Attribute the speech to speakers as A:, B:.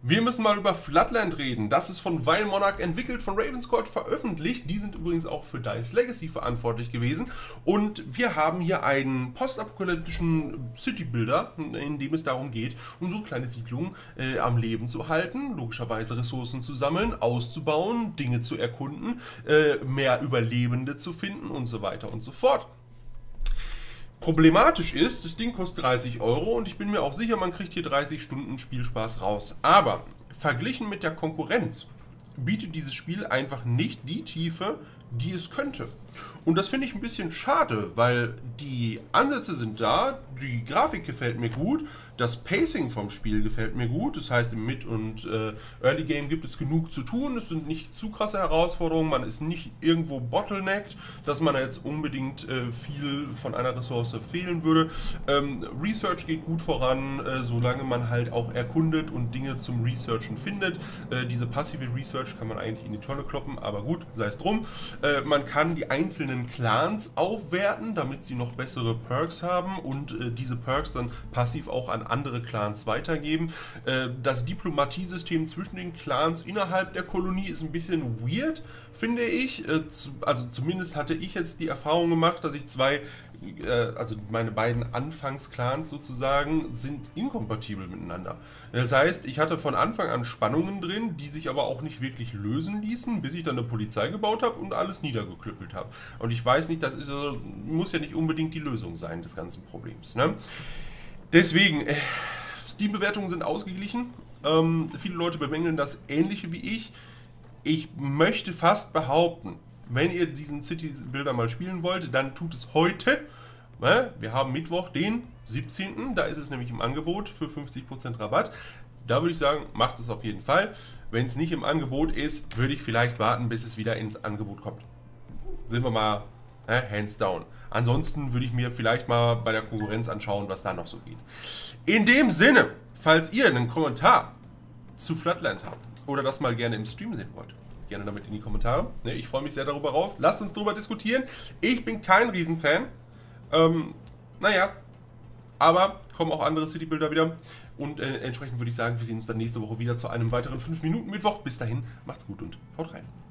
A: Wir müssen mal über Floodland reden. Das ist von Vile Monarch entwickelt, von Ravenscourt veröffentlicht. Die sind übrigens auch für Dice Legacy verantwortlich gewesen. Und wir haben hier einen postapokalyptischen City-Builder, in dem es darum geht, um so kleine Siedlungen am Leben zu halten, logischerweise Ressourcen zu sammeln, auszubauen, Dinge zu erkunden, mehr Überlebende zu finden und so weiter und so fort. Problematisch ist, das Ding kostet 30 Euro und ich bin mir auch sicher, man kriegt hier 30 Stunden Spielspaß raus. Aber verglichen mit der Konkurrenz bietet dieses Spiel einfach nicht die Tiefe, die es könnte. Und das finde ich ein bisschen schade, weil die Ansätze sind da, die Grafik gefällt mir gut, das Pacing vom Spiel gefällt mir gut, das heißt im Mid- und Early Game gibt es genug zu tun, es sind nicht zu krasse Herausforderungen, man ist nicht irgendwo bottlenecked, dass man jetzt unbedingt viel von einer Ressource fehlen würde. Research geht gut voran, solange man halt auch erkundet und Dinge zum Researchen findet. Diese passive Research kann man eigentlich in die Tonne kloppen, aber gut, sei es drum. Man kann die einzelnen Clans aufwerten, damit sie noch bessere Perks haben und diese Perks dann passiv auch an andere Clans weitergeben. Das Diplomatiesystem zwischen den Clans innerhalb der Kolonie ist ein bisschen weird, finde ich. Also zumindest hatte ich jetzt die Erfahrung gemacht, dass ich also meine beiden Anfangsclans sozusagen sind inkompatibel miteinander. Das heißt, ich hatte von Anfang an Spannungen drin, die sich aber auch nicht wirklich lösen ließen, bis ich dann eine Polizei gebaut habe und alles niedergeklüppelt habe. Und ich weiß nicht, muss ja nicht unbedingt die Lösung sein des ganzen Problems. Ne? Deswegen, Steam-Bewertungen sind ausgeglichen. Viele Leute bemängeln das Ähnliche wie ich. Ich möchte fast behaupten, wenn ihr diesen City-Builder mal spielen wollt, dann tut es heute. Wir haben Mittwoch, den 17. Da ist es nämlich im Angebot für 50% Rabatt. Da würde ich sagen, macht es auf jeden Fall. Wenn es nicht im Angebot ist, würde ich vielleicht warten, bis es wieder ins Angebot kommt. Sind wir mal hands down. Ansonsten würde ich mir vielleicht mal bei der Konkurrenz anschauen, was da noch so geht. In dem Sinne, falls ihr einen Kommentar zu Floodland habt oder das mal gerne im Stream sehen wollt, gerne damit in die Kommentare. Ich freue mich sehr darüber rauf. Lasst uns darüber diskutieren. Ich bin kein Riesenfan. Naja, aber kommen auch andere City-Builder wieder. Und entsprechend würde ich sagen, wir sehen uns dann nächste Woche wieder zu einem weiteren 5-Minuten-Mittwoch. Bis dahin, macht's gut und haut rein.